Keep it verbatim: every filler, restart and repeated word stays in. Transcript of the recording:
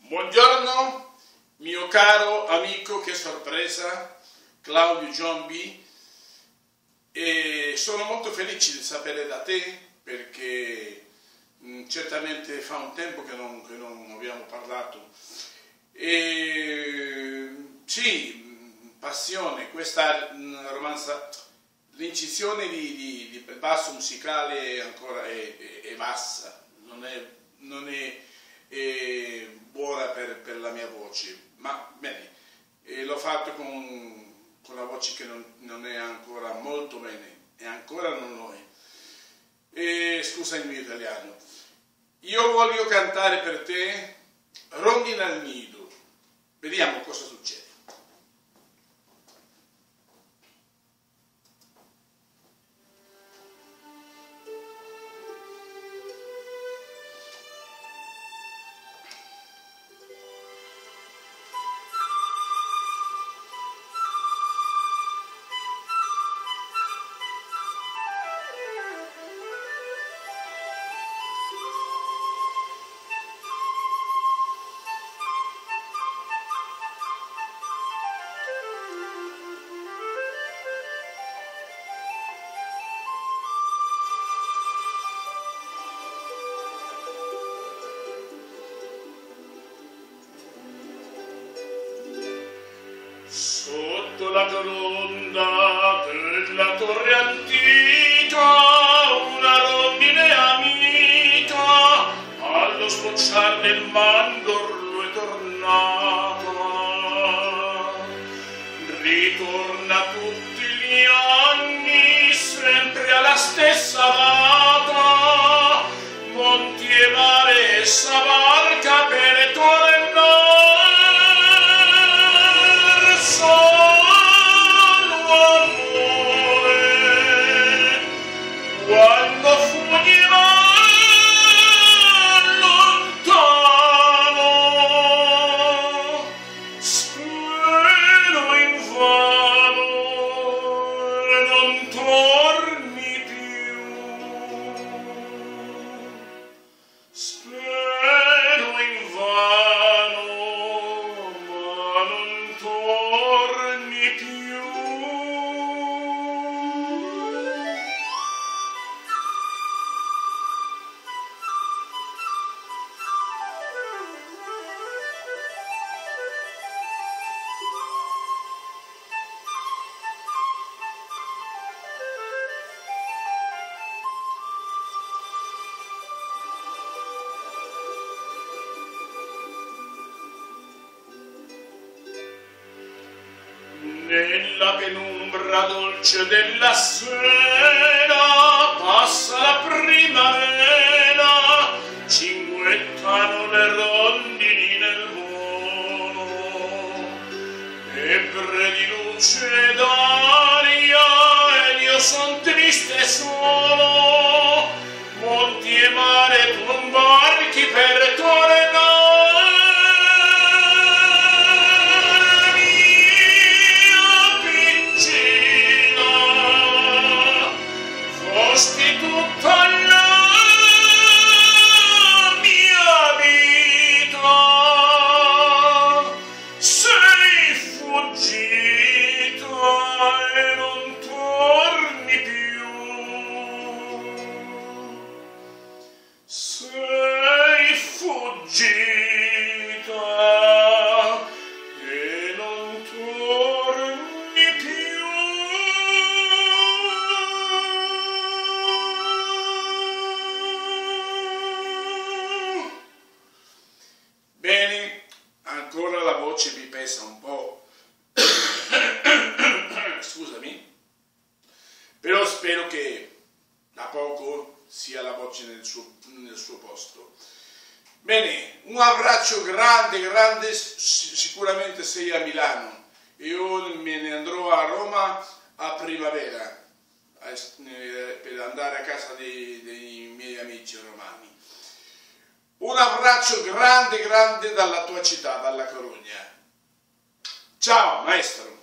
Buongiorno, mio caro amico, che sorpresa, Claudio Giombi, e sono molto felice di sapere da te perché mh, certamente fa un tempo che non, che non abbiamo parlato. E, sì, passione, questa mh, romanza, l'incisione di, di, di basso musicale ancora è, è, è bassa, non è, non è, è buona per, per la mia voce, ma bene, e l'ho fatto con, con la voce che non, non è ancora molto bene, e ancora non lo è. E, scusa il mio italiano. Io voglio cantare per te Rondine al nido, vediamo cosa succede. Sotto la gronda della torre antica una rondine amica allo sbocciar del mandorlo è tornata. Ritorna tutti gli anni sempre alla stessa data, monti e mare essa barca per tornare. Quando fuggirà lontano, spero invano non torni più. Spero invano, ma non torni più. Nella penumbra dolce della sera passa la primavera, cinguettano le rondini nel volo, ebbre di luce d'aria ed io son triste solo, monti e mare tu imbarchi per tornare. Fosti tutta la mia vita, sei fuggita e non torni più. Sei fuggita e non torni più. Bene, ancora la voce mi pesa un po', scusami, però spero che da poco sia la voce nel suo, nel suo posto. Bene, un abbraccio grande, grande, sicuramente sei a Milano, io me ne andrò a Roma a primavera per andare a casa dei, dei miei amici romani. Un abbraccio grande grande dalla tua città, dalla Corugna. Ciao maestro!